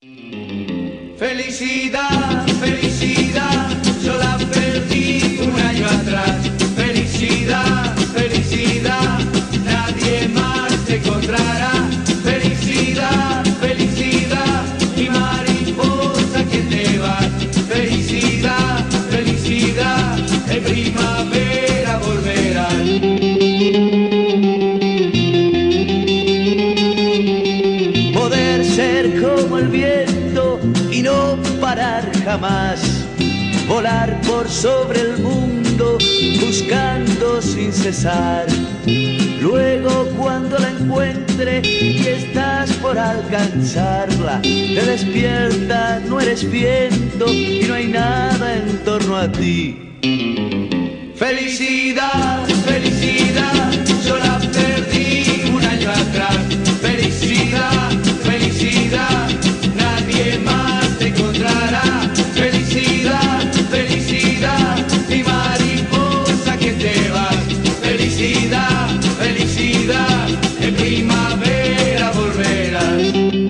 Felicidad, felicidad, yo la perdí un año atrás. Felicidad, felicidad, nadie más te encontrará. Felicidad, felicidad, mi mariposa que te vas. Felicidad, felicidad, en primavera volverás. Poder ser como el viento y no parar jamás, volar por sobre el mundo buscando sin cesar. Luego cuando la encuentre y estás por alcanzarla, te despierta, no eres viento y no hay nada en torno a ti. Felicidad, felicidad, yo la perdí un año atrás. Felicidad, felicidad, nadie más te encontrará. Felicidad, felicidad, mi mariposa que te vas. Felicidad, felicidad, en primavera volverás.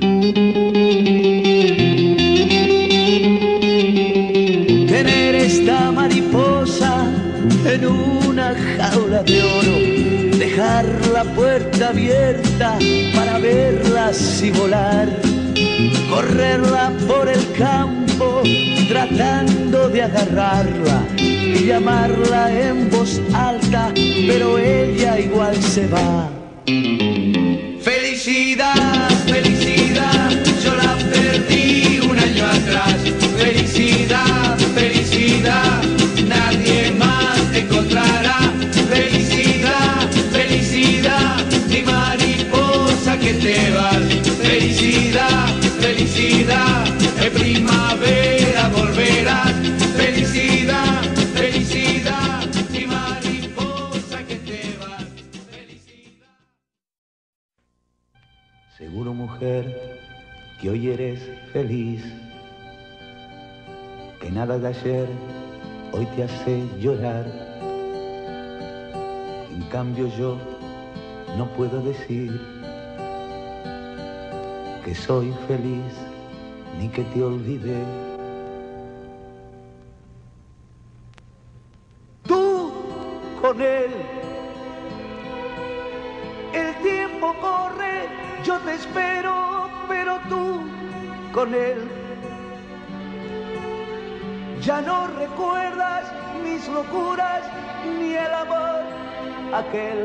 Tener esta mariposa en una jaula de oro, dejar la puerta abierta para verlas y volar, correrla por el campo tratando de agarrarla y llamarla en voz alta, pero ella igual se va. Felicidad, felicidad, yo la perdí un año atrás. Felicidad, felicidad, nadie más te encontrará. Felicidad, felicidad, mi mariposa que te vas. Felicidad, felicidad, en primavera volverás. Felicidad, felicidad, mi mariposa que te vas. Felicidad. Seguro, mujer, que hoy eres feliz, que nada de ayer hoy te hace llorar. En cambio yo no puedo decir que soy feliz ni que te olvidé. Tú con él, el tiempo corre, yo te espero, pero tú con él. Ya no recuerdas mis locuras ni el amor aquel.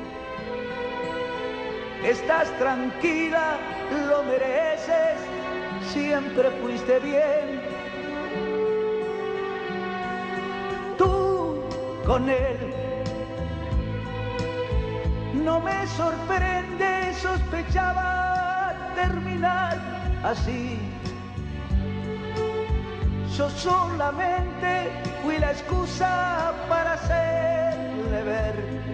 Estás tranquila, lo mereces, siempre fuiste bien. Tú con él, no me sorprende, sospechaba terminar así. Yo solamente fui la excusa para hacerle ver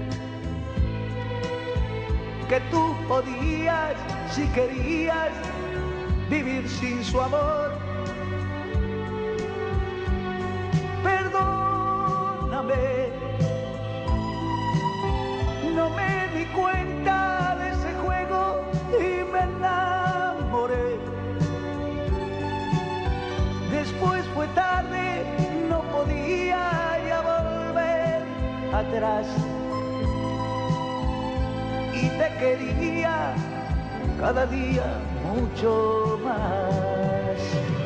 que tú podías, si querías, vivir sin su amor. Perdóname, no me di cuenta de ese juego y me enamoré. Después fue tarde, no podía ya volver atrás. Y te quería cada día mucho más.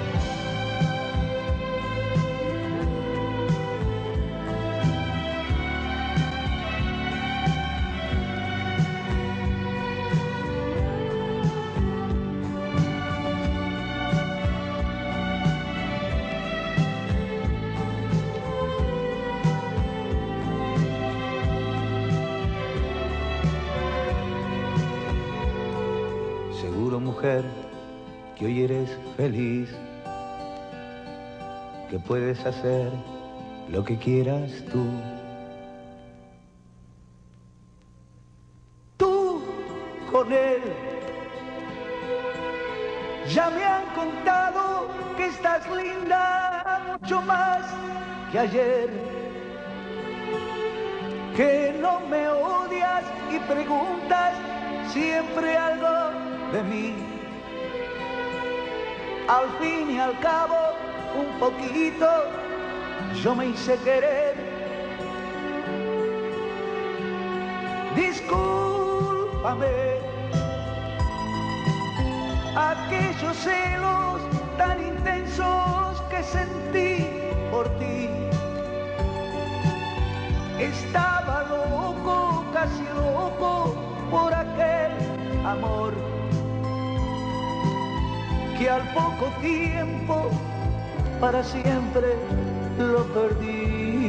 Seguro, mujer, que hoy eres feliz, que puedes hacer lo que quieras tú. Tú con él, ya me han contado que estás linda mucho más que ayer, que no me odias y preguntas siempre algo de mí. Al fin y al cabo, un poquito, yo me hice querer. Discúlpame aquellos celos tan intensos que sentí por ti. Estaba loco, casi loco, por aquel amor que al poco tiempo para siempre lo perdí.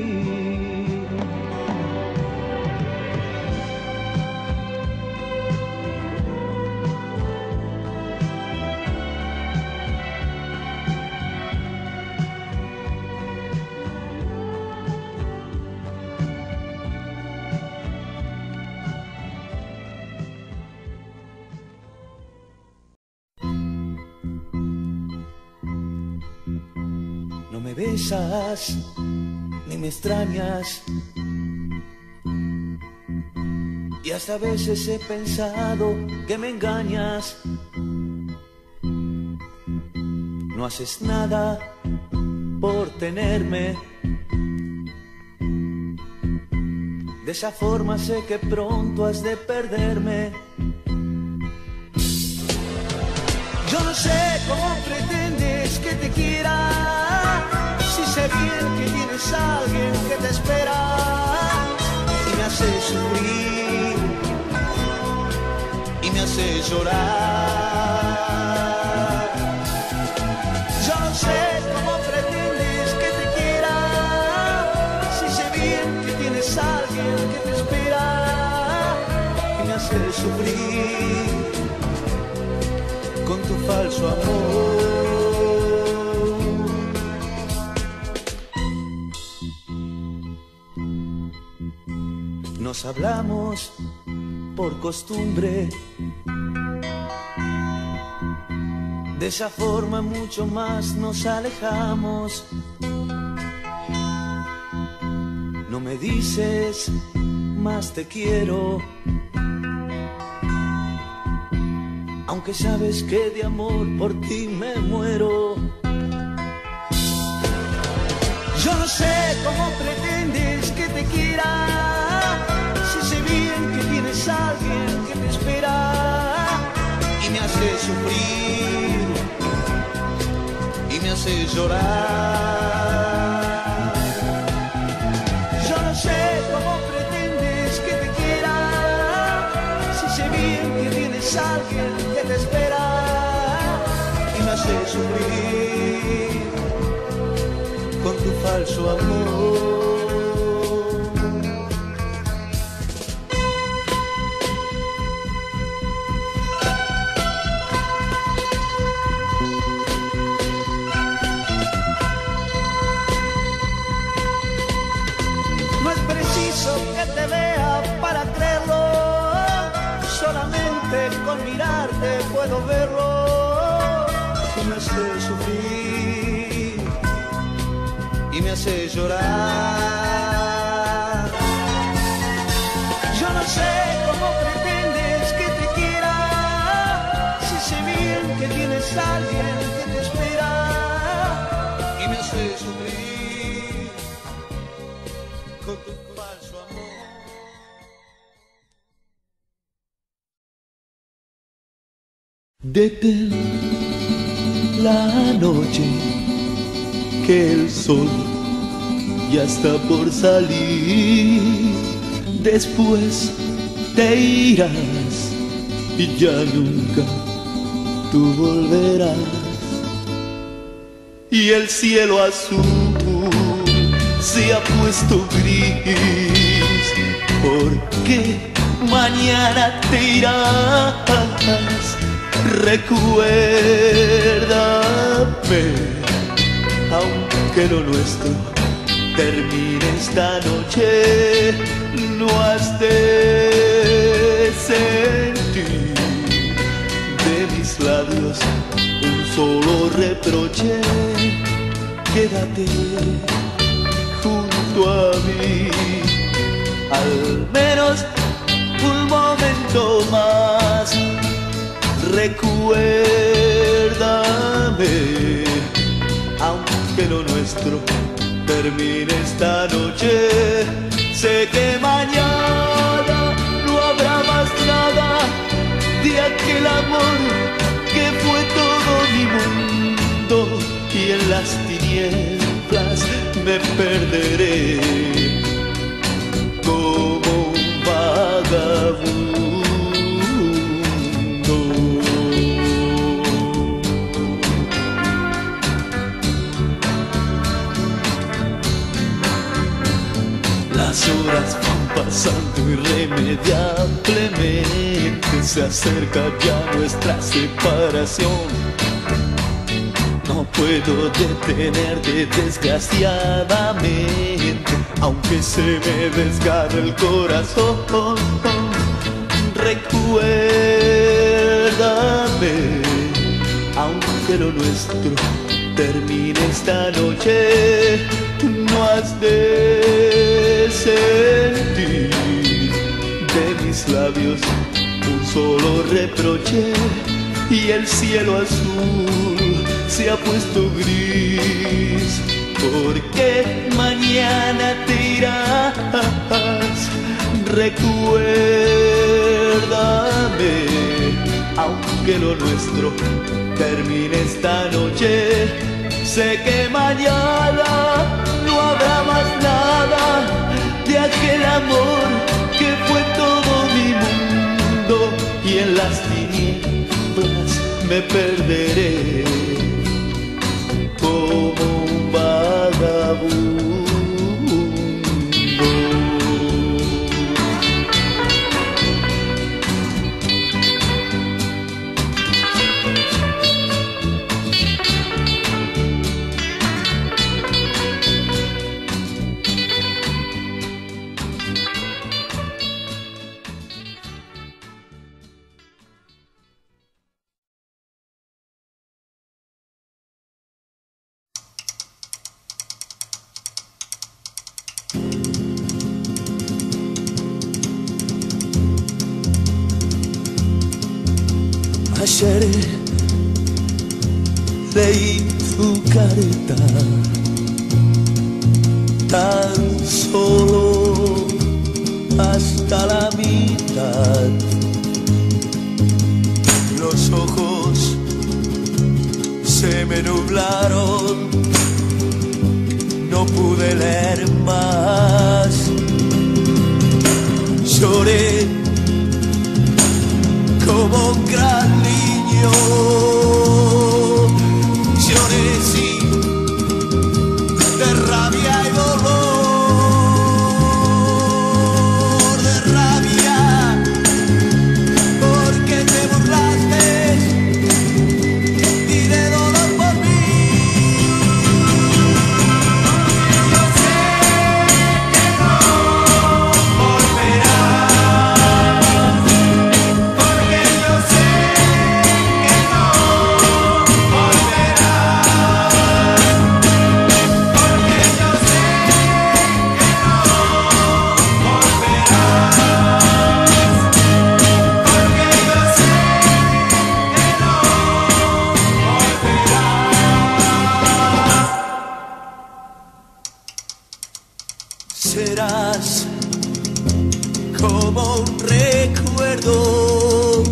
No me besas, ni me extrañas, y hasta a veces he pensado que me engañas. No haces nada por tenerme, de esa forma sé que pronto has de perderme. Yo no sé cómo pretendes que te quiera, si sé bien que tienes a alguien que te espera y me hace sufrir y me hace llorar. Yo no sé cómo pretendes que te quiera, si sé bien que tienes a alguien que te espera y me hace sufrir con tu falso amor. Nos hablamos por costumbre, de esa forma mucho más nos alejamos. No me dices más te quiero, aunque sabes que de amor por ti me muero. Yo no sé cómo pretendes que te quiera, si sé bien que tienes a alguien que te espera y me hace sufrir y me hace llorar. Yo no sé cómo pretendes que te quiera, si sé bien que tienes a alguien que te espera y me hace sufrir con tu falso amor. No es preciso que te vea para creerlo, solamente con mirarte puedo verlo. Y me hace sufrir y me hace llorar. Yo no sé cómo pretendes que te quiera, si sé bien que tienes a alguien que te espera y me hace sufrir con tu falso amor. Detén la noche, que el sol ya está por salir. Después te irás y ya nunca tú volverás. Y el cielo azul se ha puesto gris, porque mañana te irás. Recuérdame, aunque lo nuestro termine esta noche, no has de sentir de mis labios un solo reproche. Quédate junto a mí, al menos un momento más. Recuérdame nuestro termine esta noche. Sé que mañana no habrá más nada de aquel amor que fue todo mi mundo, y en las tinieblas me perderé como un vagabundo. Las horas van pasando irremediablemente, se acerca ya nuestra separación. No puedo detenerte desgraciadamente, aunque se me desgarre el corazón. Recuérdame, aunque lo nuestro termine esta noche, no has de sentir de mis labios un solo reproche, y el cielo azul se ha puesto gris, porque mañana te irás. Recuérdame, aunque lo nuestro termine esta noche, sé que mañana no habrá más nada de aquel amor que fue todo mi mundo, y en las tinieblas me perderé como un vagabundo. Ayer leí tu carta tan solo hasta la mitad. Los ojos se me nublaron, no pude leer más. Lloré como un gran niño, lloré sí, de rabia y dolor, de rabia porque te burlaste y de dolor por mí. Yo sé que no volverás, porque yo sé que no serás como un recuerdo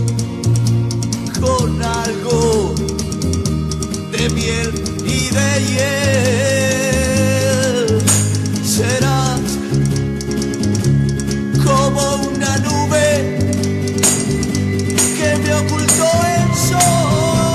con algo de miel y de hiel. Serás como una nube que me ocultó el sol.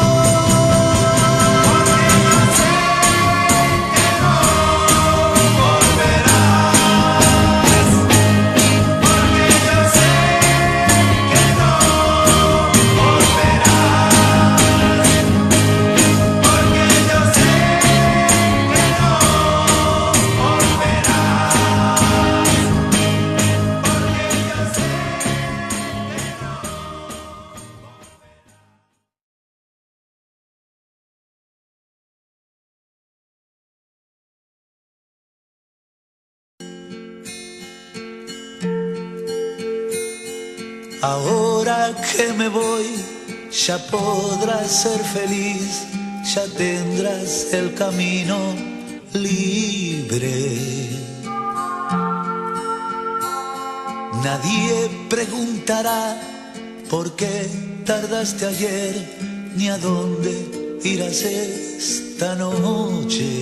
Ahora que me voy, ya podrás ser feliz, ya tendrás el camino libre. Nadie preguntará por qué tardaste ayer, ni a dónde irás esta noche.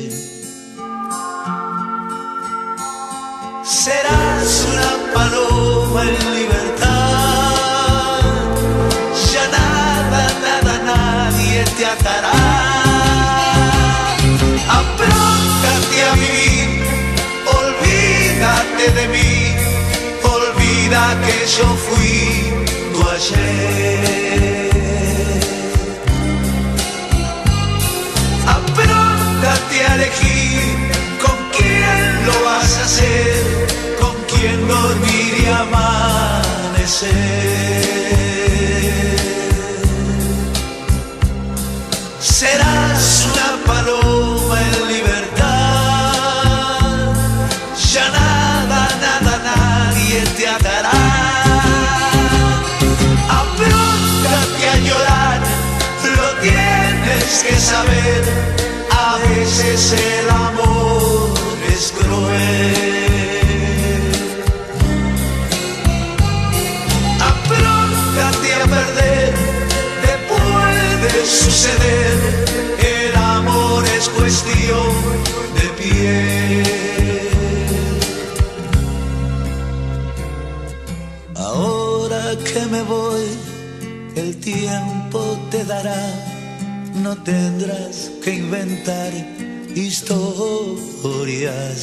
Serás una paloma en libertad, ya nada, nada, nadie te atará. Apróntate a vivir, olvídate de mí, olvida que yo fui tu ayer. Apróntate a elegir con quién lo vas a hacer, con quién dormir y amanecer. Serás una paloma en libertad, ya nada, nada, nadie te atará. Apróntate a llorar, lo tienes que saber, a veces el amor es cruel. Apróntate a perder, te puede suceder, el amor es cuestión de piel. Ahora que me voy, el tiempo te dará, no tendrás que inventar historias.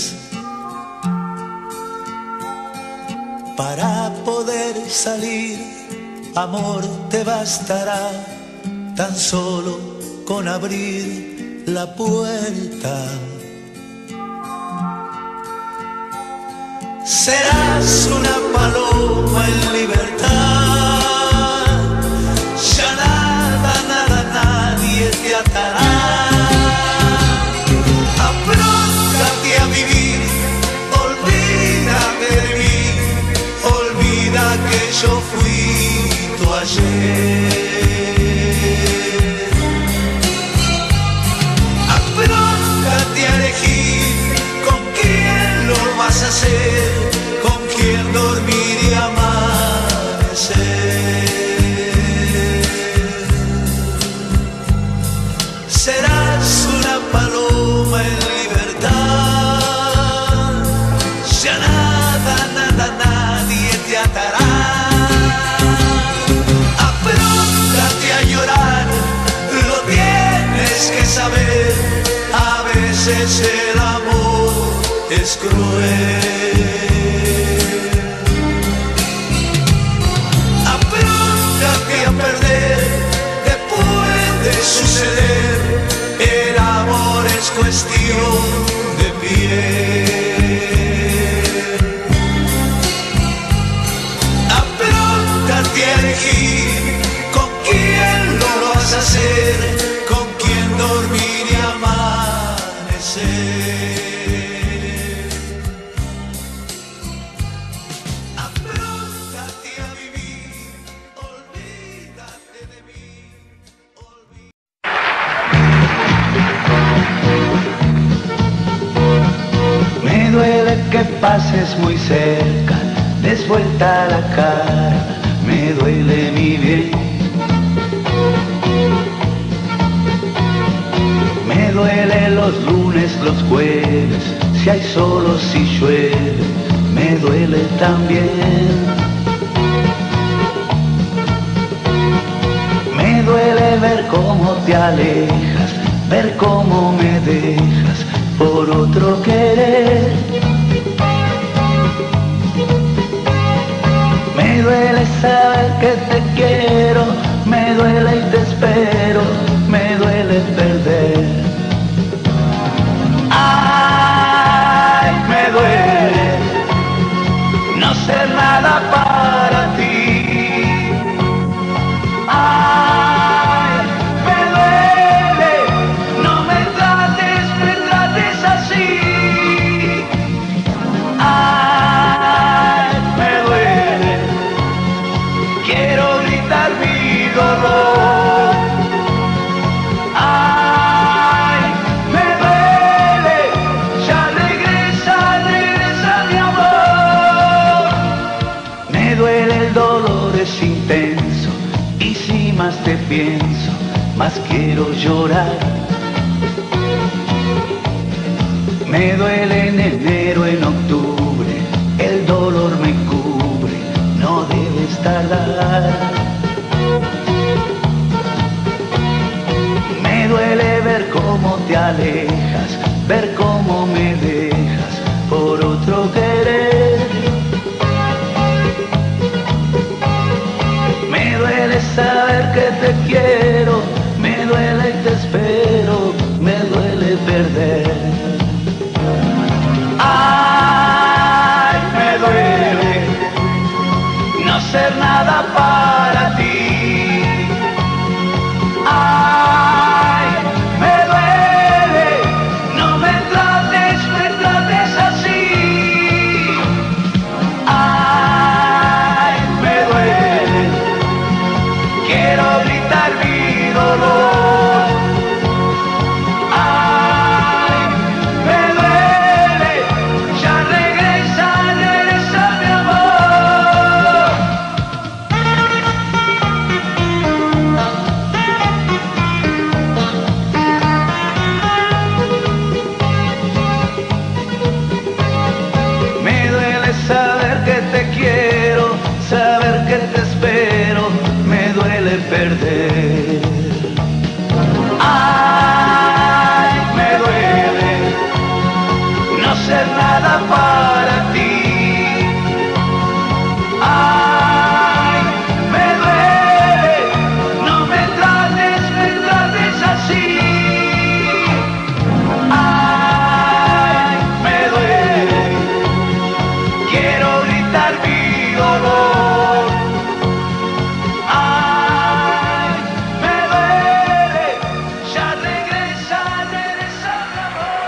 Para poder salir, amor, te bastará tan solo con abrir la puerta. Serás una paloma en libertad, ya nada, nada, nadie te atará. Apróntate a vivir, olvídate de mí, olvida que yo fui tu ayer. Apróntate a elegir con quién lo vas a hacer, con quién dormir y amanecer. Serás una paloma en libertad, ya nada, nada, nadie te atará. Apróntate a llorar, lo tienes que saber, a veces el amor es cruel. Apróntate a perder, te puede suceder, el amor es cuestión de piel. Apróntate a elegir con quién lo vas a hacer, con quién dormir y amanecer. Apróntate a vivir, olvídate de mí. Me duele que pases muy cerca, des vuelta la cara, me duele mi bien. Me duele los lunes, los jueves, si hay sol o si llueve, me duele también. Me duele ver cómo te alejas, ver cómo me dejas por otro querer. Me duele saber que te quiero, me duele y te espero, me duele perder. Ay, me duele no ser nada para ti. Ay, me duele, no me trates así. Ay, me duele, quiero gritar mi dolor. pienso, más quiero llorar. Me duele en enero, en octubre, el dolor me cubre, no debes tardar. Me duele ver cómo te alejas, ver cómo me dejas por otro querer. Me duele saber que te quiero, me duele y te espero, me duele perder. Ay, me duele no ser nada para ti. Ay, me duele, no me trates así. Ay, me duele, quiero gritar mi dolor. Ay, me duele, ya regresa, regresa mi amor. Me duele saber que te quiero, saber que te espero, me duele perder. Ay, me duele no ser nada para ti. Ay, me duele, no me trates así. Ay, me duele, quiero gritar mi dolor. Ay, me duele, ya regresa, regresa mi amor.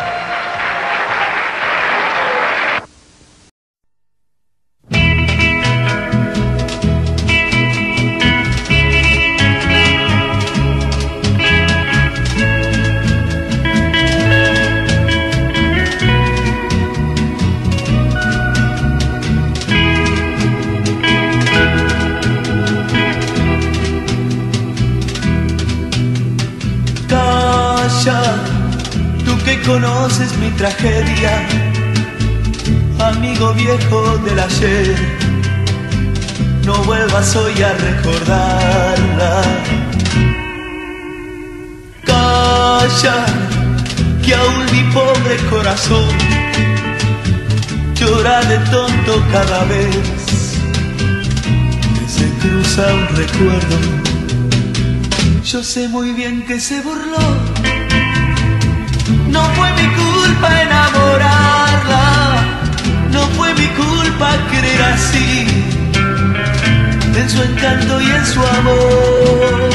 Calla, tú que conoces mi tragedia, amigo viejo del ayer, no vuelvas hoy a recordarla. Calla, que aún mi pobre corazón llora de tonto cada vez que se cruza un recuerdo. Yo sé muy bien que se burló, no fue mi culpa enamorarla, no fue mi culpa querer así, en su encanto y en su amor.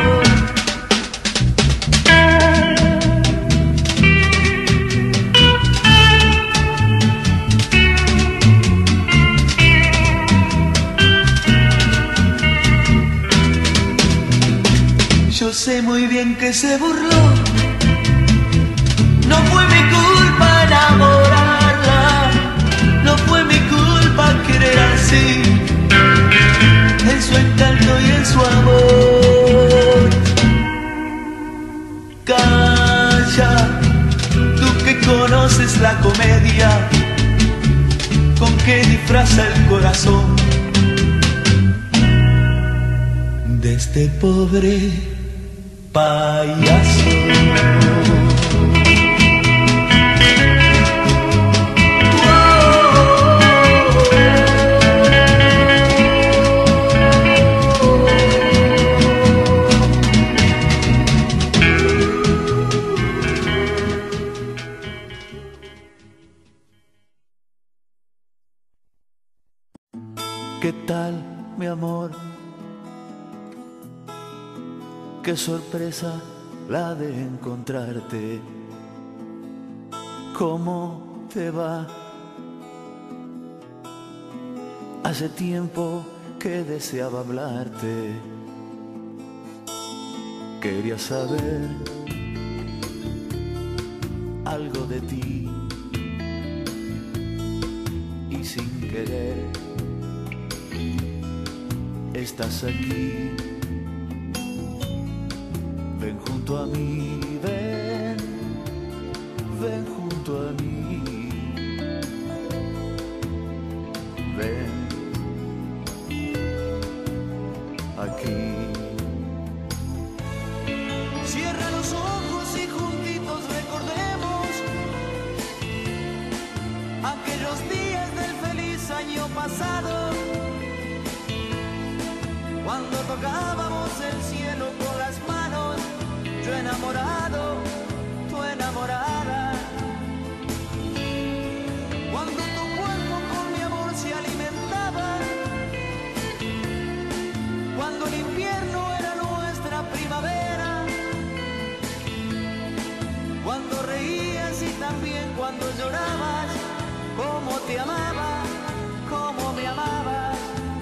Yo sé muy bien que se burló, no fue mi culpa enamorarla, no fue mi culpa querer así, en su encanto y en su amor. Calla, tú que conoces la comedia, con que disfraza el corazón de este pobre payaso. ¿Qué tal, mi amor? Qué sorpresa la de encontrarte. ¿Cómo te va? Hace tiempo que deseaba hablarte. Quería saber algo de ti y sin querer estás aquí. junto a mí, ven, ven junto a mí, ven aquí. Cierra los ojos y juntitos recordemos aquellos días del feliz año pasado, cuando tocábamos el cielo con las manos, yo enamorado, tú enamorada. Cuando tu cuerpo con mi amor se alimentaba, cuando el invierno era nuestra primavera, cuando reías y también cuando llorabas, cómo te amaba, cómo me amabas.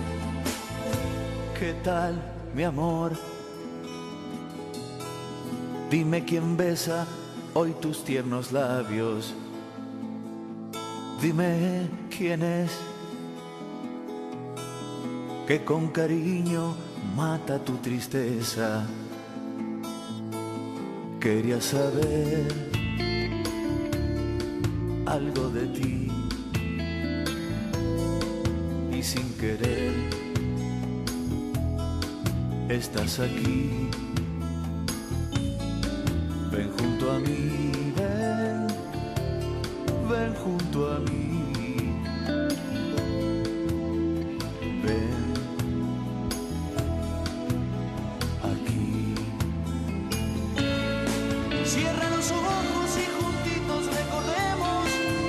¿Qué tal, mi amor? Dime quién besa hoy tus tiernos labios. Dime quién es que con cariño mata tu tristeza. Quería saber algo de ti y sin querer estás aquí. Ven junto a mí, ven, ven junto a mí, ven aquí. Cierra los ojos y juntitos recordemos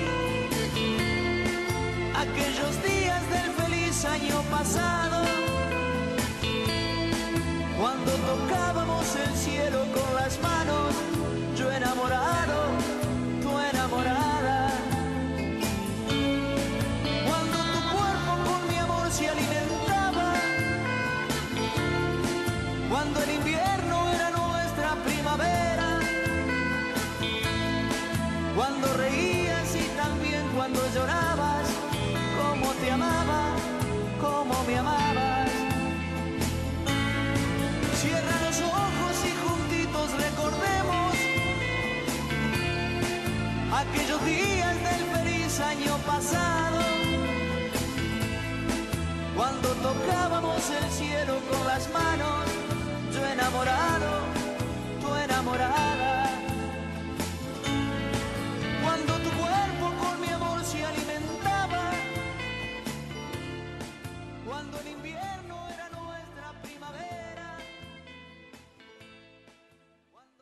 aquellos días del feliz año pasado, cuando tocábamos el cielo con las manos, yo enamorado, tú enamorada. Cuando tu cuerpo con mi amor se alimentaba, cuando el invierno era nuestra primavera, cuando reías y también cuando llorabas, cómo te amaba, cómo me amabas. Cierra los ojos y juntitos recordemos aquellos días del feliz año pasado, cuando tocábamos el cielo con las manos, yo enamorado, tú enamorada. Cuando tu cuerpo con mi amor se alimentaba, cuando el invierno era nuestra primavera, cuando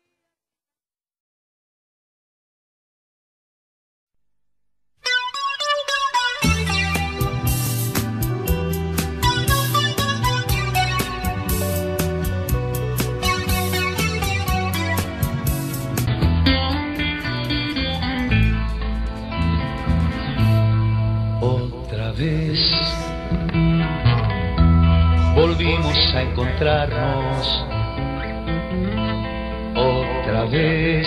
volvimos a encontrarnos otra vez,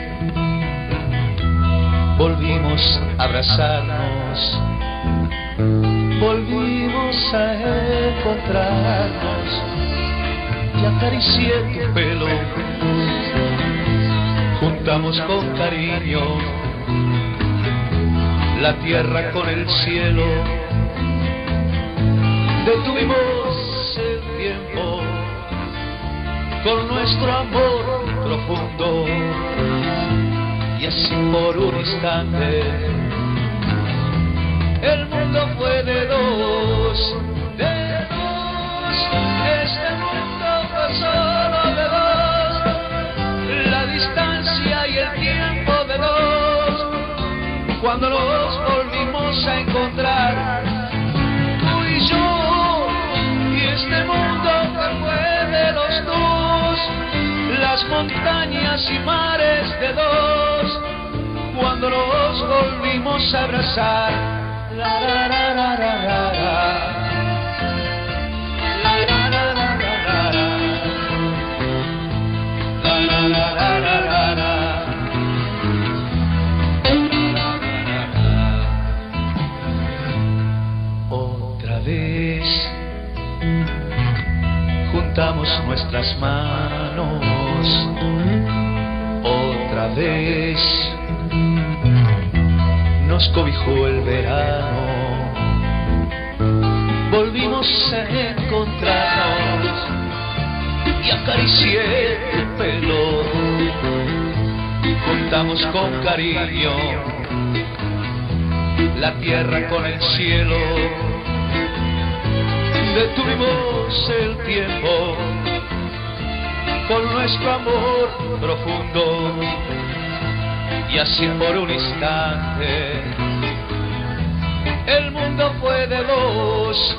volvimos a abrazarnos, volvimos a encontrarnos y acaricié tu pelo, juntamos con cariño la tierra con el cielo, detuvimos el tiempo con nuestro amor profundo y así por un instante el mundo fue de dos, este mundo fue solo de dos, la distancia y el tiempo de dos, cuando nos volvimos a encontrar, tú y yo, y este mundo que fue de los dos, las montañas y mares de dos, cuando nos volvimos a abrazar, la la la la la la la. Otra vez juntamos nuestras manos, vez nos cobijó el verano, volvimos a encontrarnos y acaricié tu pelo, juntamos con cariño la tierra con el cielo, detuvimos el tiempo con nuestro amor profundo y así por un instante el mundo fue de dos,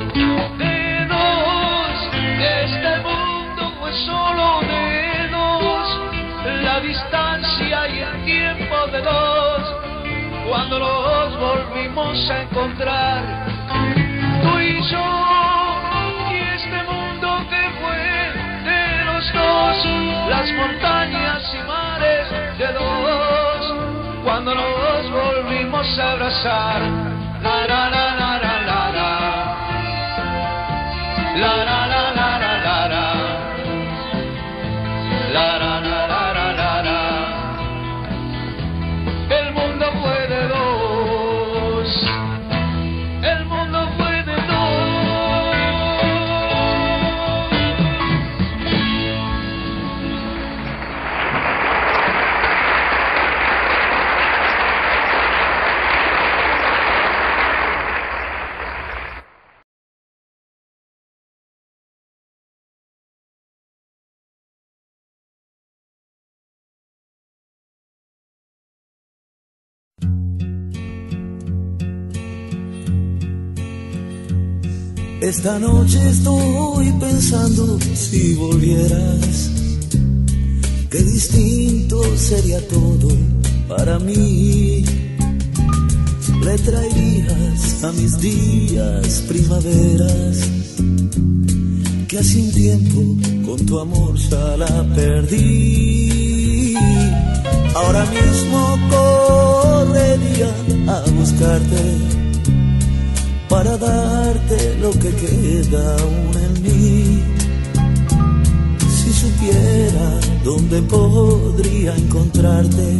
este mundo fue solo de dos, la distancia y el tiempo de dos, cuando nos volvimos a encontrar, tú y yo, y este mundo que fue de los dos, las montañas y mares de dos, cuando nos volvimos a abrazar, la la la la la la la, la la la la la la, la la la la la la la, el mundo fue de dos, el mundo fue de dos. Esta noche estoy pensando si volvieras, qué distinto sería todo para mí. Le traerías a mis días primaveras, que hace un tiempo con tu amor ya la perdí. Ahora mismo correría a buscarte para darte lo que queda aún en mí. Si supiera dónde podría encontrarte,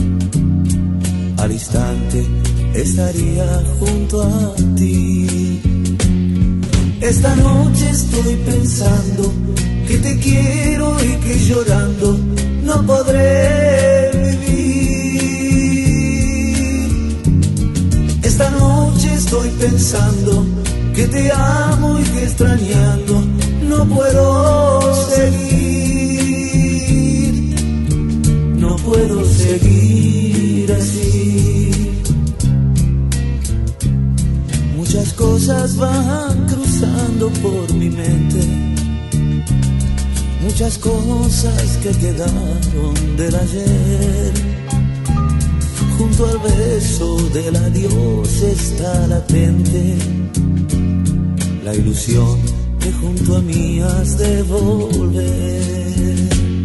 al instante estaría junto a ti. Esta noche estoy pensando que te quiero y que llorando no podré vivir. Esta noche estoy pensando que te amo y que extrañando no puedo seguir, no puedo seguir así. Muchas cosas van cruzando por mi mente, muchas cosas que quedaron del ayer. Junto al beso del adiós está latente la ilusión que junto a mí has de volver.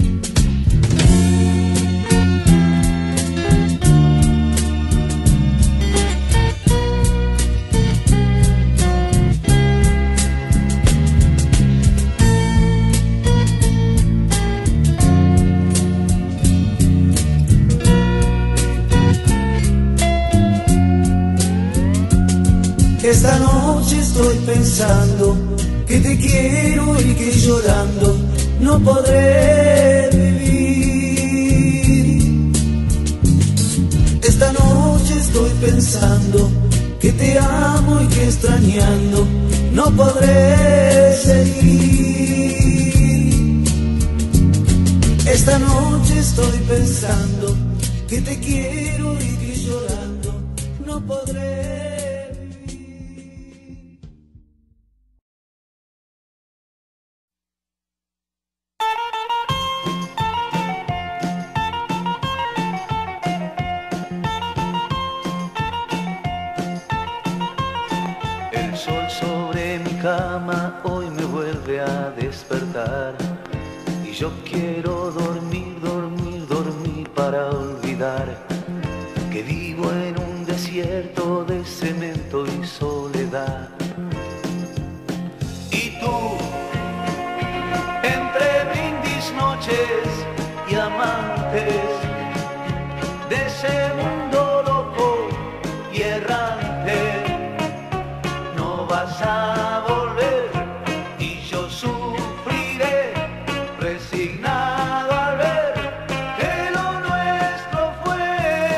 Esta noche estoy pensando que te quiero y que llorando no podré vivir. Esta noche estoy pensando que te amo y que extrañando no podré seguir. Esta noche estoy pensando que te quiero y que llorando no podré. Hoy me vuelve a despertar y yo quiero dormir, dormir, dormir para olvidar que vivo en un desierto de cemento y soledad. Y tú, entre brindis, noches y amantes, de ese mundo loco y errante. No vas a volver y yo sufriré resignado al ver que lo nuestro fue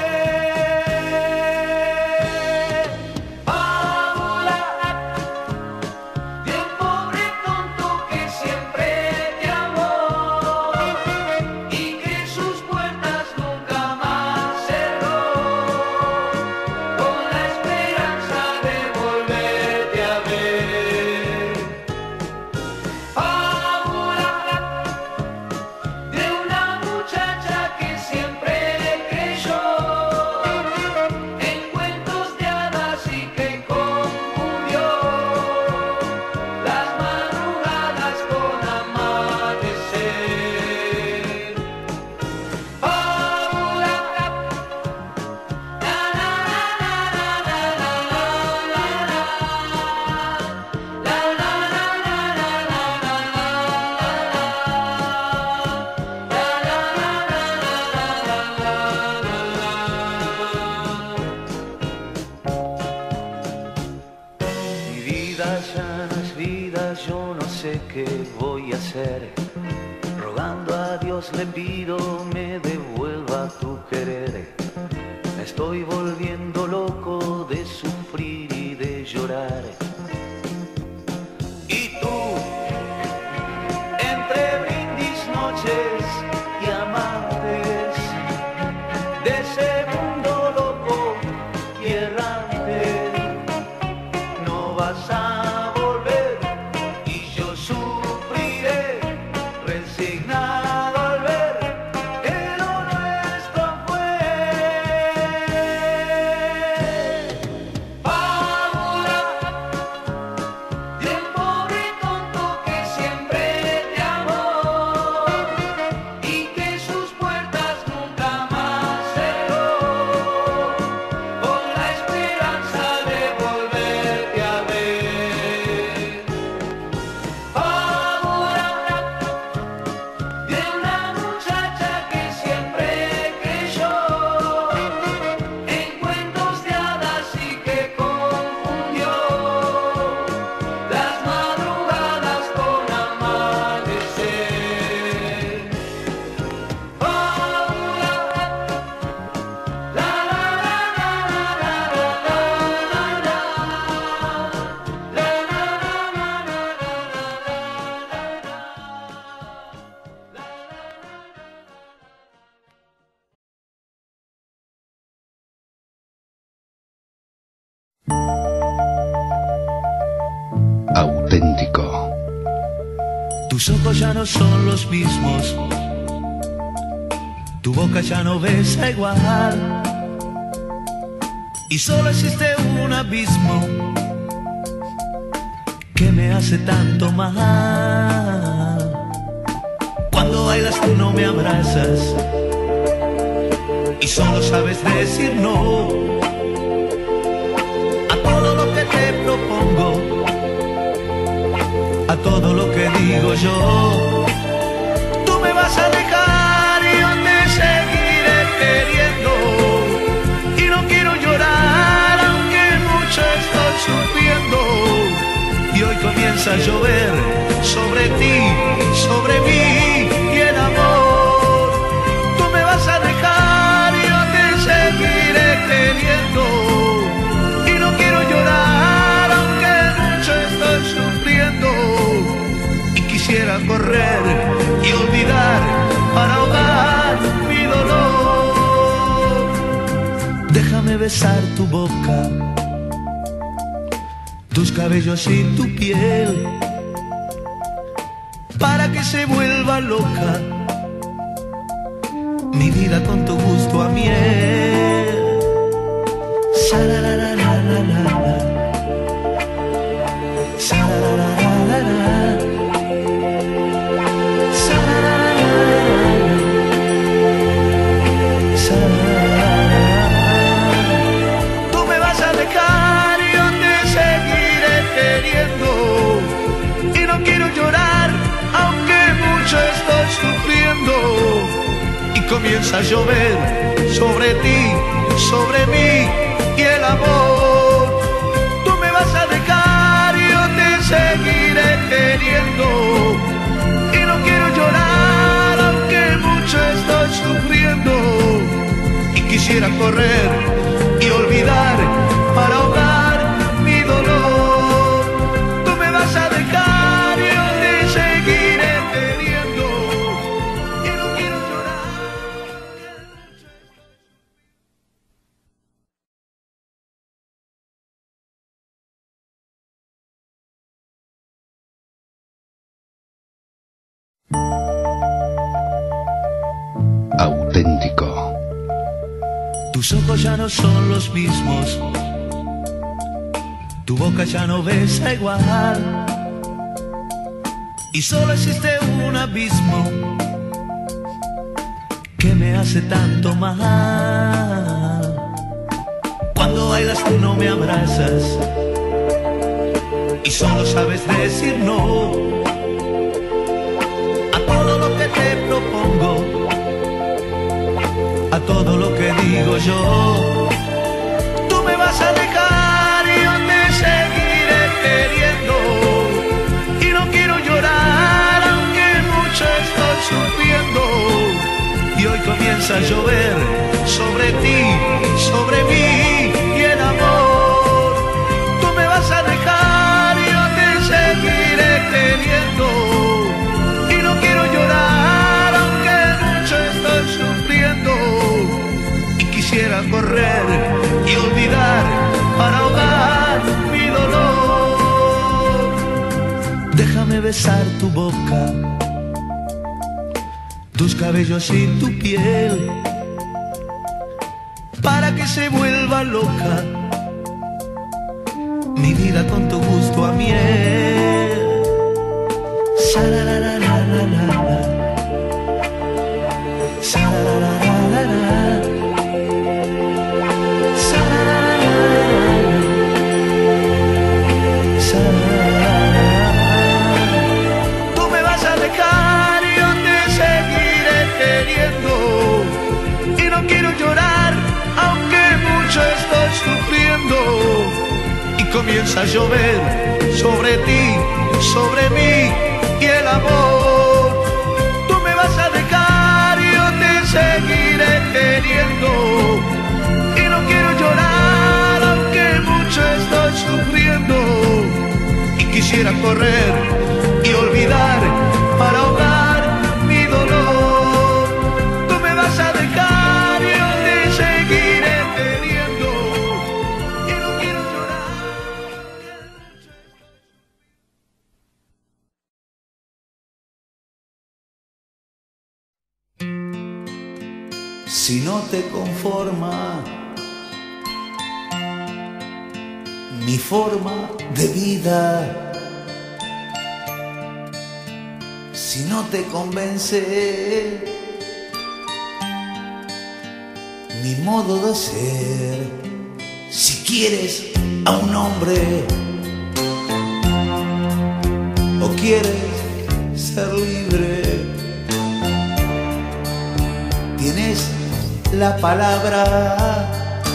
fábula de un pobre tonto que siempre te amó y que sus puertas nunca más cerró con la esperanza de volverte a ver. Fábula de una muchacha que siempre creyó en cuentos de hadas y que confundió las madrugadas con amanecer. Fábula, la la la la la la la la la Mi vida ya no es vida, yo no sé qué voy a hacer. Rogando a Dios le pido me devuelva tu querer. Me estoy volviendo loco de sufrir y de llorar. Y tú, entre brindis, noches y amantes de ese mundo loco y errante, no vas a volver y yo sufriré resignado al ver que lo nuestro fue fábula de un pobre tonto que siempre te amó y que sus puertas nunca más cerró con la esperanza de volverte a ver. Fábula de una muchacha que siempre creyó en cuentos de hadas y que confundió las madrugadas con amanecer. Fábula, la la la la la la la Auténtico. Tus ojos ya no son los mismos, tu boca ya no besa igual, y solo existe un abismo que me hace tanto mal. Cuando bailas tú no me abrazas y solo sabes decir no a todo lo que te propongo, a todo lo que digo yo. Tú me vas a dejar y yo te seguiré queriendo, y no quiero llorar aunque mucho estoy sufriendo. Y hoy comienza a llover sobre ti, sobre mí y el amor. Tú me vas a dejar y yo te seguiré queriendo, y no quiero llorar aunque mucho estoy sufriendo. Y quisiera correr y olvidar para ahogar mi dolor. Déjame besar tu boca, tus cabellos y tu piel, para que se vuelva loca mi vida con tu gusto a miel. Sa-la-la-la-la-la-la. Sa-la-la-la-la-la. Tú me vas a dejar y yo te seguiré queriendo, y no quiero llorar aunque mucho estoy sufriendo. Y comienza a llover sobre ti, sobre mí y el amor. Tú me vas a dejar y yo te seguiré queriendo. Y no quiero llorar aunque mucho estoy sufriendo. Y quisiera correr y olvidar para ahogar mi dolor. Tú me vas a dejar y yo te seguiré queriendo. Y no quiero llorar aunque mucho Auténtico. Tus ojos ya no son los mismos, tu boca ya no besa igual, y solo existe un abismo que me hace tanto mal. Cuando bailas tú no me abrazas y solo sabes decir no a todo lo que te propongo, a todo lo que digo yo. Tú me vas a dejar y yo te seguiré queriendo. Y no quiero llorar aunque mucho estoy sufriendo. Y hoy comienza a llover sobre ti, sobre mí y el amor. Tú me vas a dejar y yo te seguiré queriendo. Y no quiero llorar aunque mucho estoy sufriendo. Quisiera correr y olvidar para ahogar mi dolor. Déjame besar tu boca, tus cabellos y tu piel, para que se vuelva loca mi vida con tu gusto a miel. Sa-la-la-la-la-la-la. Sa-la-la-la-la-la. Tú me vas a dejar y yo te seguiré queriendo. Y no quiero llorar aunque mucho estoy sufriendo. Y comienza a llover sobre ti, sobre mí y el amor. Tú me vas a dejar y yo te seguiré queriendo. Y no quiero llorar aunque mucho estoy sufriendo. Y quisiera correr y olvidar para ahogar mi dolor. Tú me vas a dejar y yo te seguiré queriendo. Y no quiero llorar aunque mucho estoy. Si no te conforma mi forma de vida, si no te convence mi modo de ser, si quieres a un hombre o quieres ser libre, tienes la palabra.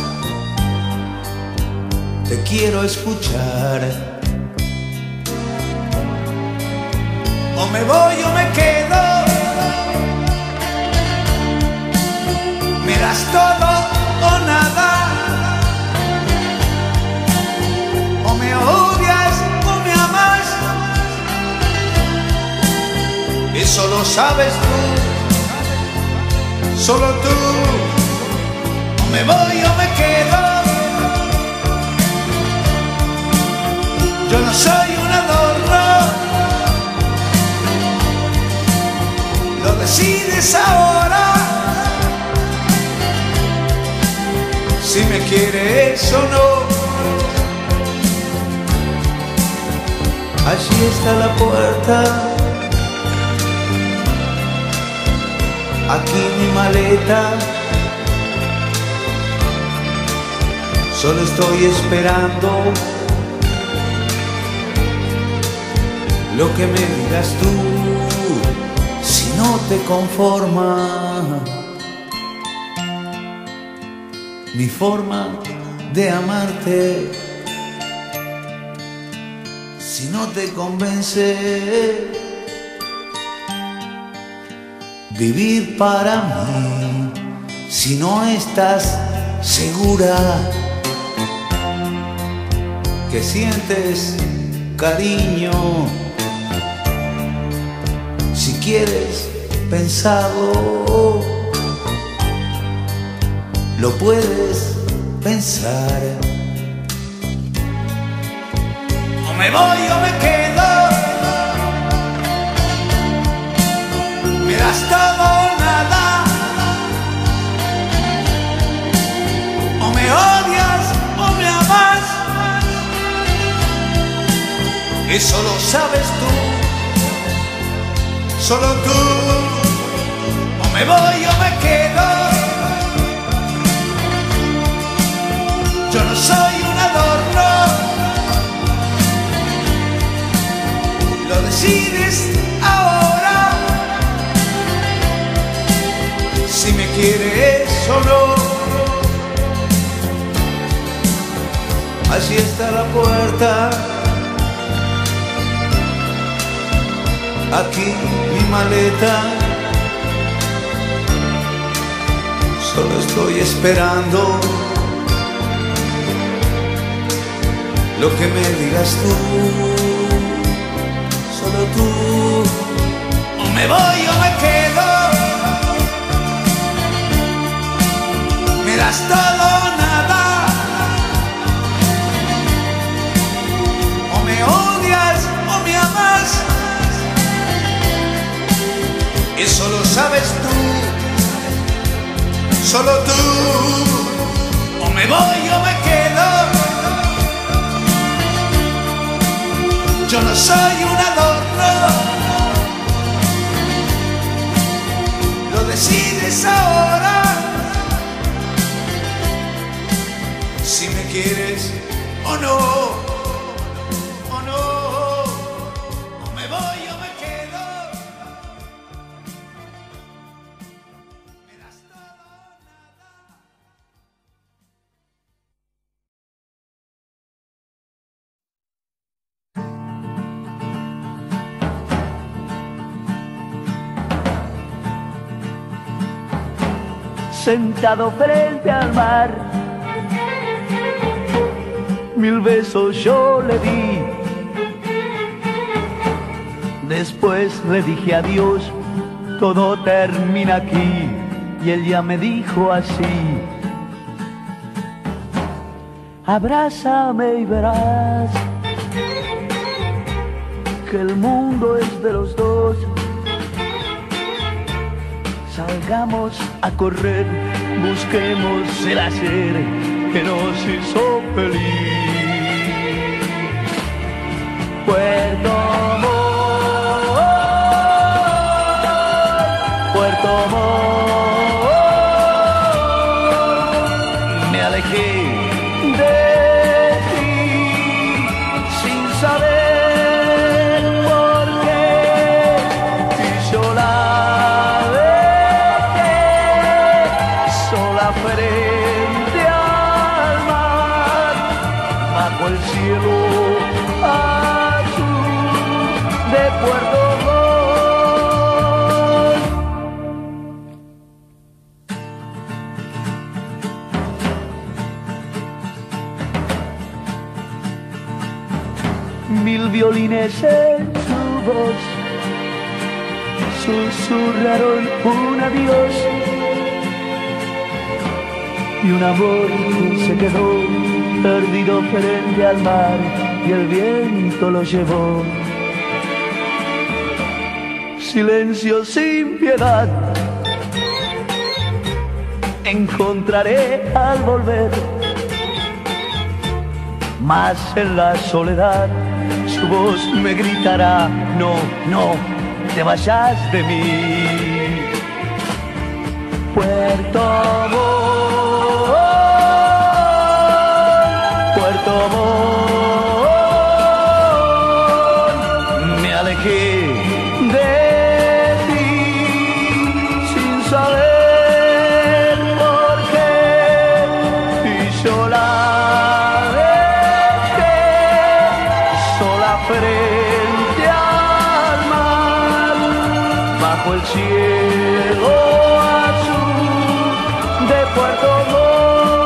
Te quiero escuchar. O me voy o me quedo. Me das todo o nada. O me odias o me amas. Eso lo sabes tú. Solo tú. O me voy o me quedo. Yo no soy un adorno, lo decides ahora, si me quieres o no. Allí está la puerta, aquí mi maleta, solo estoy esperando lo que me digas tú, si no te conformas. mi forma de amarte. Si no te convence vivir para mí, si no estás segura que sientes cariño, si quieres pensarlo, lo puedes pensar. O me voy o me quedo, me das todo o nada. O me odias o me amas, eso lo sabes tú, solo tú. O me voy o me quedo, yo no soy un adorno, lo decides ahora, si me quieres o no. Allí está la puerta, aquí mi maleta, solo estoy esperando lo que me digas tú, solo tú. O me voy o me quedo, me das todo o nada. O me odias o me amas, eso lo sabes tú, solo tú. O me voy o me quedo, yo no soy un adorno, lo decides ahora, si me quieres o no, o no. O me voy o me quedo, me das todo o nada. Sentado frente al mar, 1000 besos yo le di. Después le dije adiós, todo termina aquí. Y él ya me dijo así: abrázame y verás que el mundo es de los dos. Salgamos a correr, busquemos el hacer que nos hizo feliz. Puerto Montt, Puerto Montt, me alejé de ti sin saber por qué, y yo la frente al mar, bajo el cielo azul de Puerto Montt. 1000 violines en su voz susurraron un adiós, y un amor se quedó perdido frente al mar, y el viento lo llevó. Silencio sin piedad encontraré al volver, mas en la soledad su voz me gritará: no, no te vayas de mí. Puerto Montt, Puerto Montt, me alejé de ti sin saber por qué, bajo el cielo azul de Puerto Montt.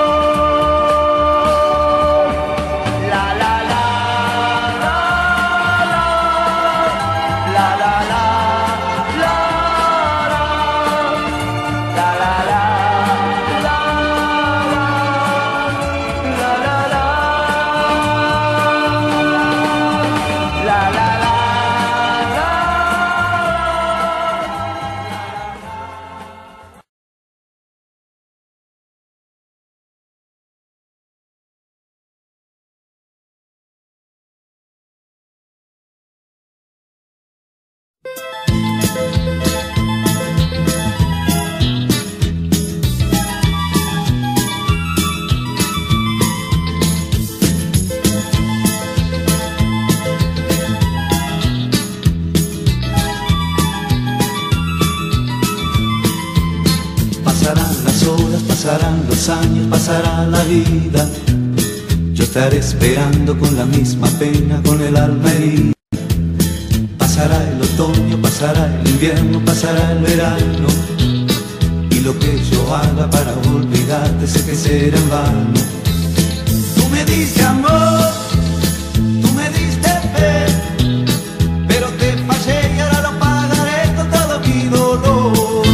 Pasarán los años, pasará la vida. Yo estaré esperando con la misma pena, con el alma herida. Pasará el otoño, pasará el invierno, pasará el verano. Y lo que yo haga para olvidarte sé que será en vano. Tú me diste amor, tú me diste fe, pero te fallé y ahora lo pagaré con todo mi dolor.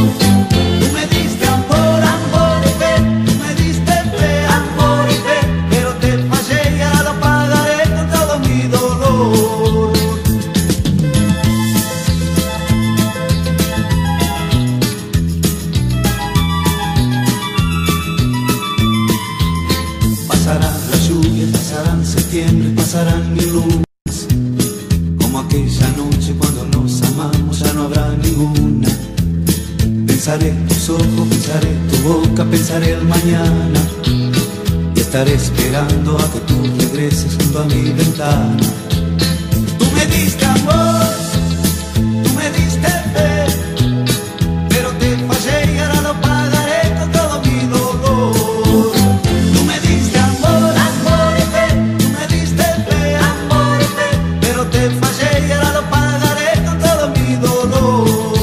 Pasarán mil lunas, como aquella noche cuando nos amamos ya no habrá ninguna. Pensaré tus ojos, pensaré tu boca, pensaré el mañana y estaré esperando a que tú regreses junto a mi ventana. Tú me diste amor, tú me diste fe, pero te fallé y ahora lo pagaré con todo mi dolor. Tú me diste amor, amor y fe, tú me diste fe, amor y fe, pero te fallé y ahora lo pagaré con todo mi dolor.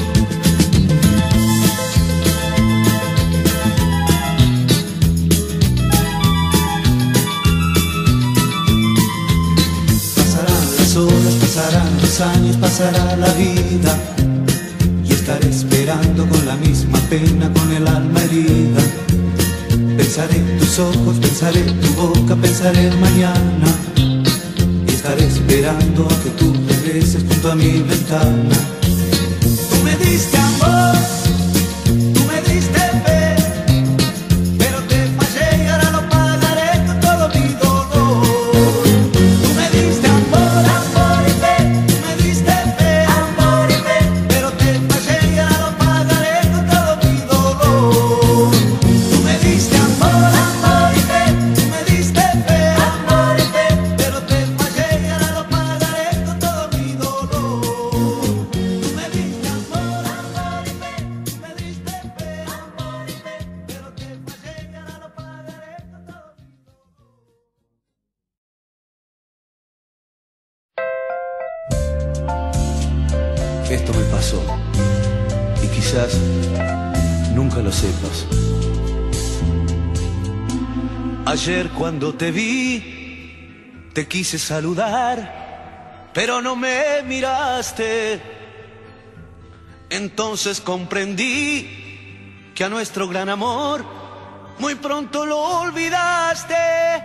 Pasarán las horas, pasarán los años, pasará la vida y estaré esperando con la misma pena, con el alma herida. Pensaré tus ojos, pensaré tu boca, pensaré el mañana y estaré esperando a que tú regreses junto a mi ventana. Tú me diste amor, tú me diste fe, pero te fallé y ahora lo pagaré con todo mi dolor. Tú me diste amor, amor y fe, tú me diste fe, amor y fe, pero te fallé y ahora lo pagaré con todo mi dolor. Tú me diste amor, amor y fe, tú me diste fe, amor y fe, pero te fallé y ahora lo pagaré con todo mi dolor. Tú me diste amor, amor y fe, tú me diste fe, amor y fe, pero te fallé y ahora lo pagaré con todo mi dolor. Esto me pasó y quizás nunca lo sepas. Ayer cuando te vi, te quise saludar, pero no me miraste. Entonces comprendí que a nuestro gran amor muy pronto lo olvidaste.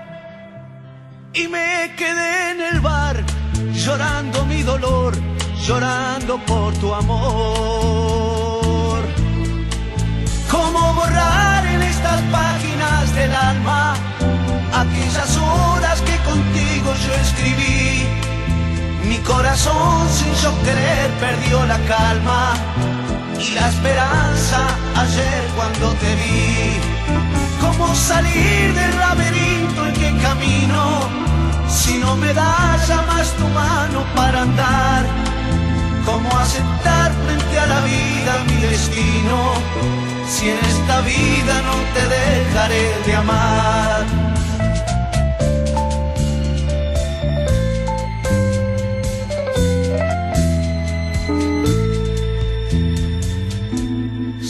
Y me quedé en el bar llorando mi dolor, llorando por tu amor. ¿Cómo borrar en estas páginas del alma aquellas horas que contigo yo escribí? Mi corazón sin yo querer perdió la calma y la esperanza ayer cuando te vi. ¿Cómo salir del laberinto en que camino si no me das ya más tu mano para andar? ¿Cómo aceptar frente a la vida mi destino si en esta vida no te dejaré de amar?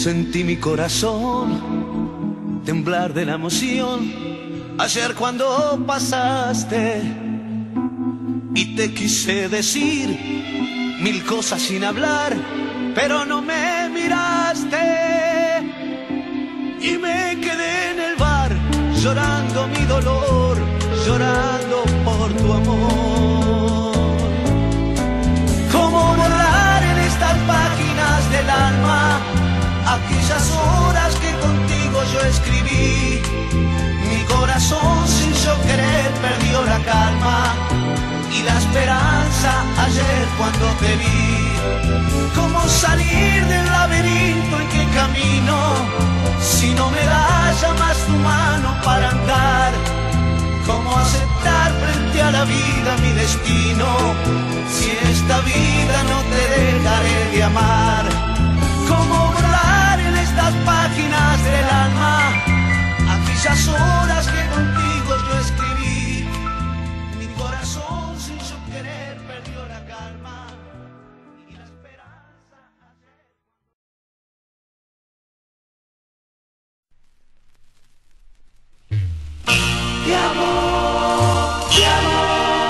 Sentí mi corazón temblar de la emoción ayer cuando pasaste y te quise decir mil cosas sin hablar, pero no me miraste y me quedé en el bar llorando mi dolor, llorando por tu amor. ¿Cómo borrar en estas páginas del alma aquellas horas que contigo yo escribí? Mi corazón sin yo querer perdió la calma y la esperanza ayer cuando te vi. ¿Cómo salir del laberinto en que camino si no me das ya más tu mano para andar? ¿Cómo aceptar frente a la vida mi destino si esta vida no te dejaré de amar? ¿Cómo borrar en estas páginas del alma aquellas horas que contigo yo escribí? Mi corazón sin yo querer perdió la calma y la esperanza ayer. Te amo, te amo.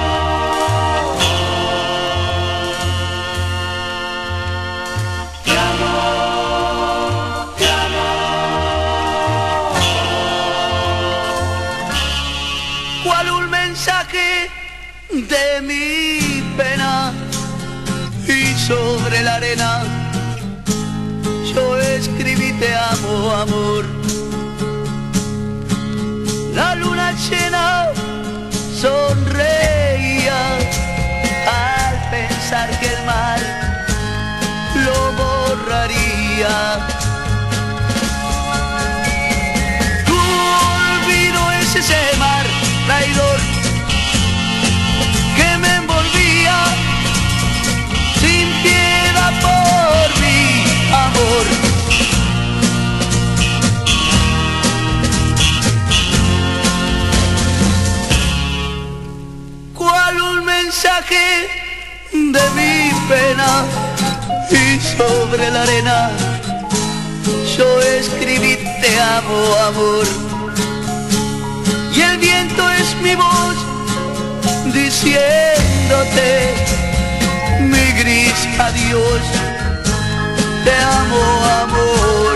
De mi pena y sobre la arena yo escribí te amo, amor. La luna llena sonreía al pensar que el mal lo borraría. Tu olvido es ese mar traidor que me envolvía sin piedad por mi amor. ¿Cuál un mensaje de mi pena? Y sobre la arena yo escribí te amo, amor. Y el viento es mi voz diciéndote mi gris adiós, te amo, amor.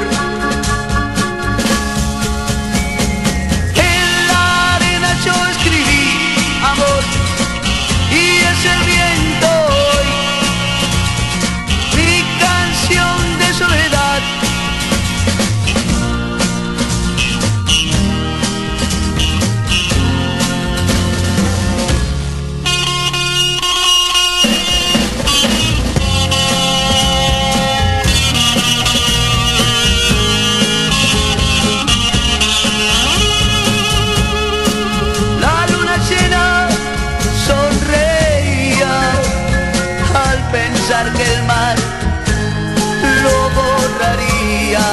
En la arena yo escribí amor y es el viento hoy mi canción de soledad. Que el mar lo borraría,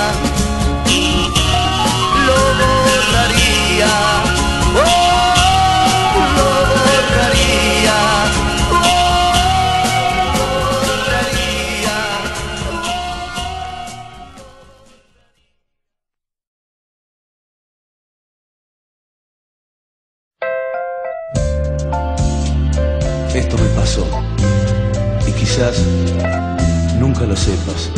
lo borraría, oh, lo borraría, oh, lo borraría, oh. Esto me pasó. Quizás nunca lo sepas.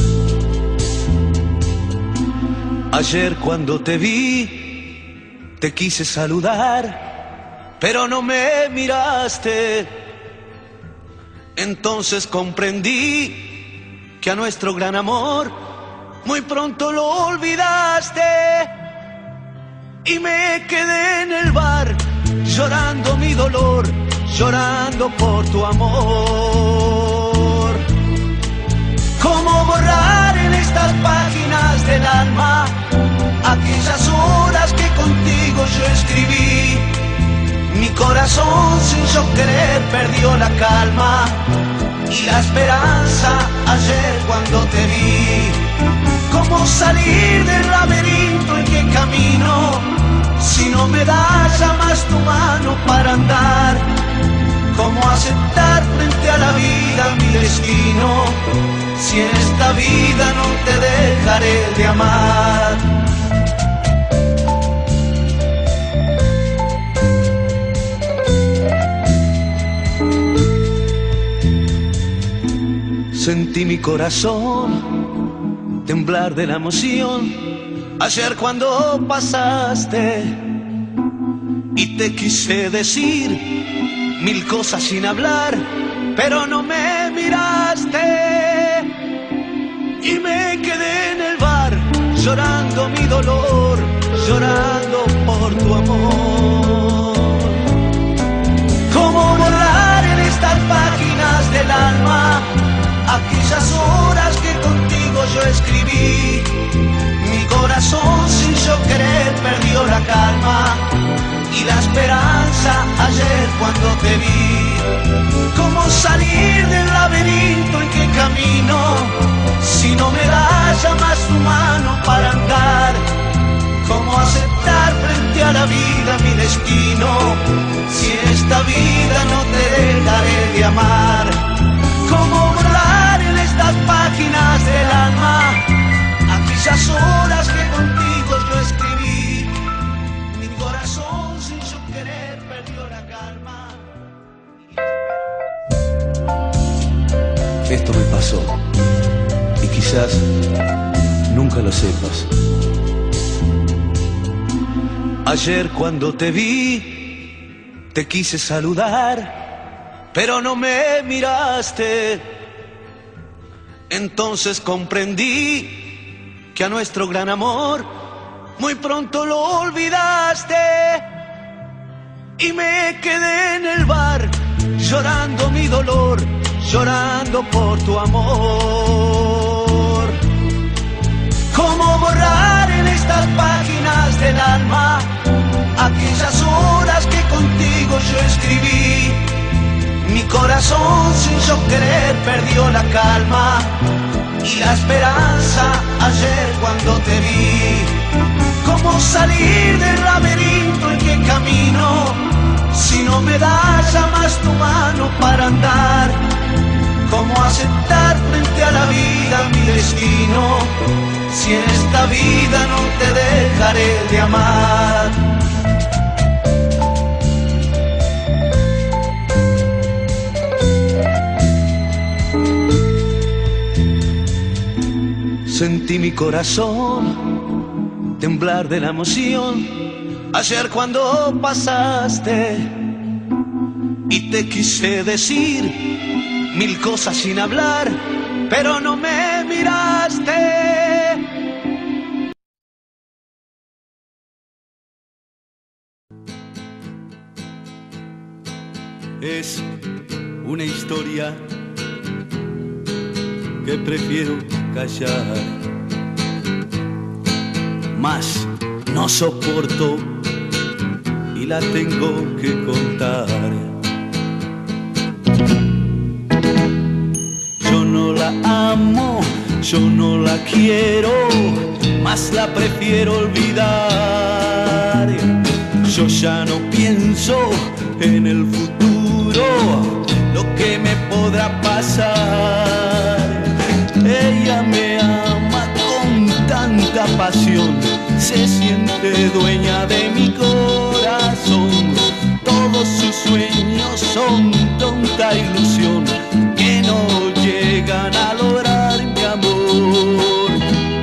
Ayer cuando te vi, te quise saludar, pero no me miraste. Entonces comprendí que a nuestro gran amor muy pronto lo olvidaste. Y me quedé en el bar llorando mi dolor, llorando por tu amor. ¿Cómo borrar en estas páginas del alma aquellas horas que contigo yo escribí? Mi corazón sin yo querer perdió la calma y la esperanza ayer cuando te vi. ¿Cómo salir del laberinto en que camino si no me das ya más tu mano para andar? ¿Cómo aceptar frente a la vida mi destino si en esta vida no te dejaré de amar. Sentí mi corazón temblar de la emoción ayer cuando pasaste y te quise decir mil cosas sin hablar, pero no me miraste y me quedé en el bar llorando mi dolor, llorando por tu amor. ¿Cómo borrar en estas páginas del alma aquellas horas que contigo yo escribí? Mi corazón sin yo querer perdió la calma y la esperanza ayer cuando te vi. ¿Cómo salir del laberinto en que camino si no me das ya más tu mano para andar? ¿Cómo aceptar frente a la vida mi destino si en esta vida no te dejaré de amar? ¿Cómo borrar en estas páginas del alma aquellas horas que contigo yo escribí? Mi corazón sin yo querer perdió la calma. Esto me pasó y quizás nunca lo sepas. Ayer cuando te vi, te quise saludar, pero no me miraste. Entonces comprendí que a nuestro gran amor muy pronto lo olvidaste. Y me quedé en el bar llorando mi dolor, llorando por tu amor. ¿Cómo borrar en estas páginas del alma aquellas horas que contigo yo escribí? Mi corazón sin yo querer perdió la calma y la esperanza ayer cuando te vi. ¿Cómo salir del laberinto en que camino si no me das ya más tu mano para andar? ¿Cómo aceptar frente a la vida mi destino si en esta vida no te dejaré de amar? Sentí mi corazón temblar de la emoción ayer cuando pasaste y te quise decir mil cosas sin hablar, pero no me miraste. Es una historia que prefiero callar, mas no soporto y la tengo que contar. Yo no la amo, yo no la quiero, mas la prefiero olvidar. Yo ya no pienso en el futuro, lo que me podrá pasar. Ella me ama con tanta pasión, se siente dueña de mi corazón. Todos sus sueños son tonta ilusión que no llegan a lograr mi amor.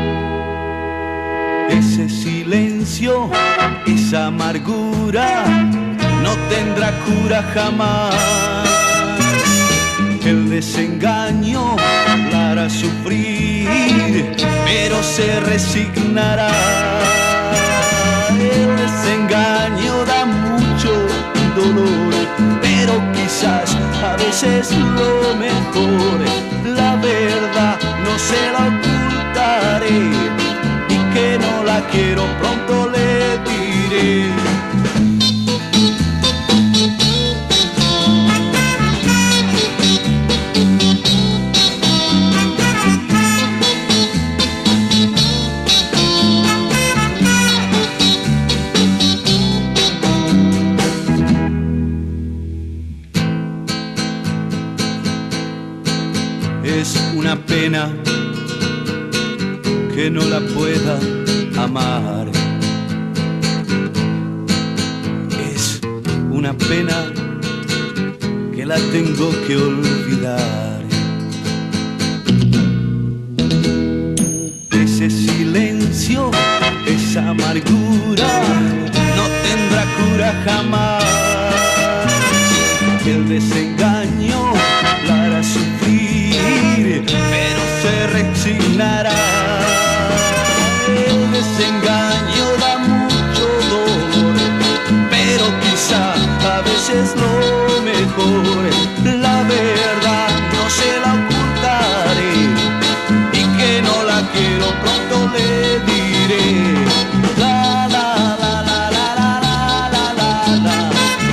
Ese silencio, esa amargura no tendrá cura jamás. El desengaño la hará sufrir, pero se resignará. El desengaño da mucho dolor, pero quizás a veces lo mejor. La verdad no se la ocultaré, y que no la quiero pronto le diré. Es una pena que no la pueda amar. Es una pena que la tengo que olvidar. Ese silencio, esa amargura no tendrá cura jamás. El desengaño la hará sufrir, pero se resignará. El desengaño da mucho dolor, pero quizá a veces lo mejor. La verdad no se la ocultaré, y que no la quiero pronto le diré. La la la la la la la la la la.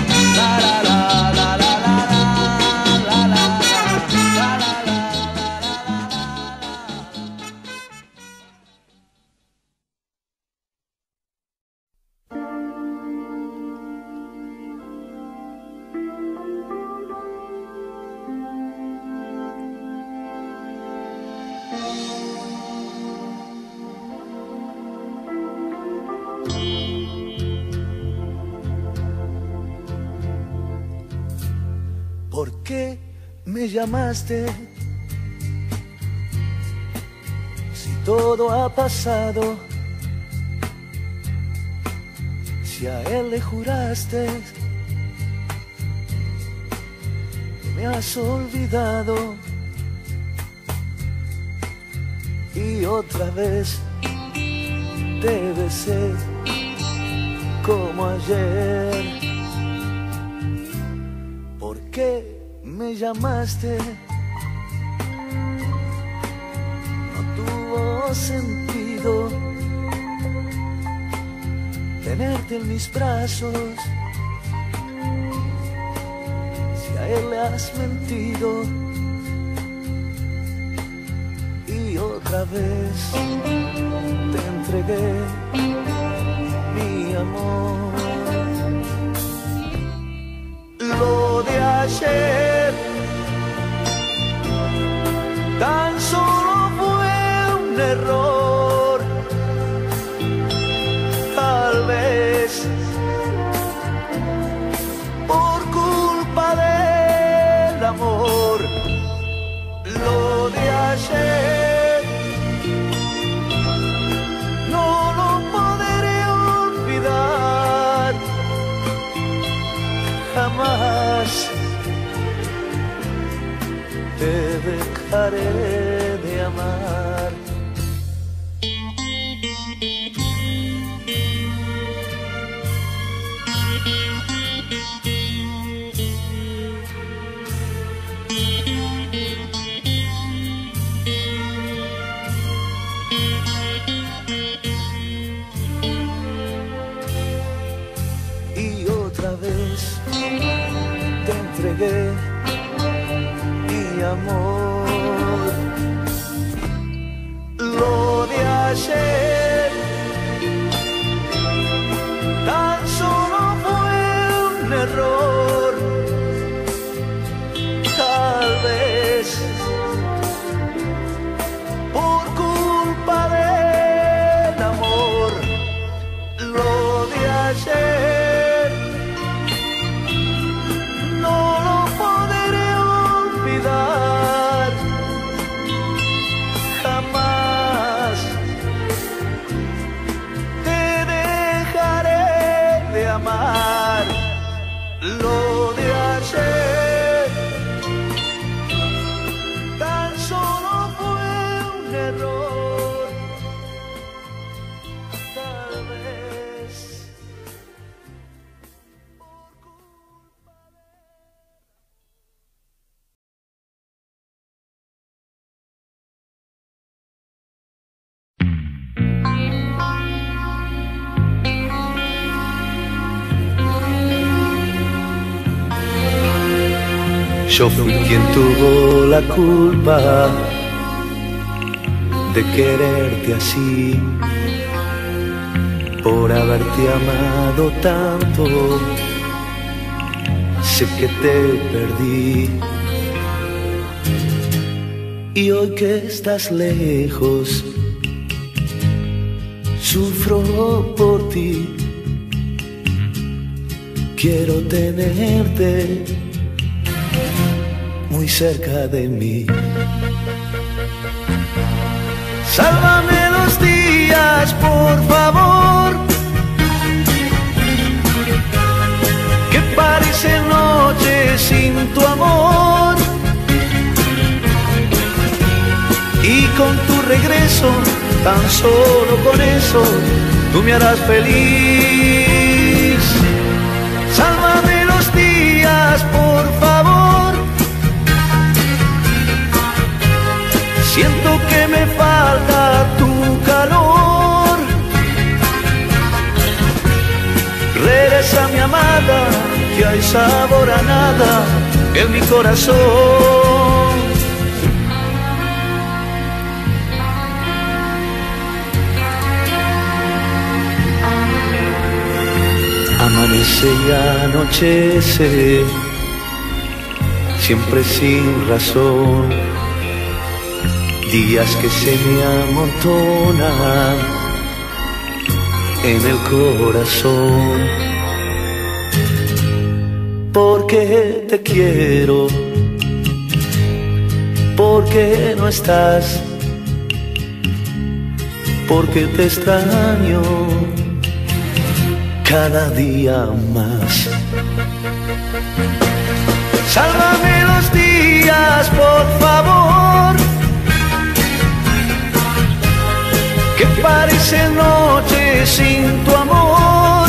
¿Por qué me llamaste? Si todo ha pasado, si a él le juraste que me has olvidado, y otra vez te besé como ayer. ¿Por qué me llamaste? No tuvo sentido tenerte en mis brazos, si a él le has mentido, y otra vez te entregué mi amor. Lo de ayer tan solo fue un error, tal vez por culpa del amor. Lo de ayer no lo podré olvidar jamás. Te dejaré de amar. Y otra vez te entregué mi amor. Lo de ayer tan solo fue un error, tal vez por culpa del amor. Lo de ayer no lo podré olvidar jamás. Te dejaré de amar. Lo de ayer tan solo fue un error, tal vez por culpa de... Yo fui quien tuvo la culpa de quererte así, por haberte amado tanto. Sé que te perdí. Y hoy que estás lejos, sufro por ti. Quiero tenerte muy cerca de mí. Sálvame los días, por favor, que parecen noches sin tu amor. Y con tu regreso, tan solo con eso, tú me harás feliz. Sálvame los días, por favor. Siento que me falta tu calor. Regresa mi amada, que hay sabor a nada en mi corazón. Amanece y anochece, siempre sin razón, días que se me amontonan en el corazón. Porque te quiero, porque no estás, porque te extraño cada día más. Sálvame los días, por favor, que parecen noches sin tu amor.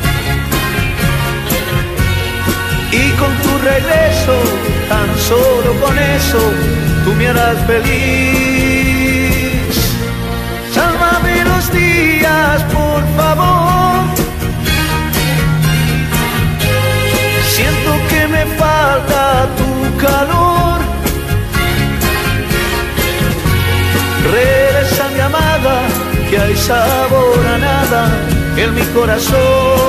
Y con tu regreso, tan solo con eso, tú me harás feliz. Sálvame los días, por favor. Siento que me falta tu calor. Regresa mi amada, que hay sabor a nada en mi corazón.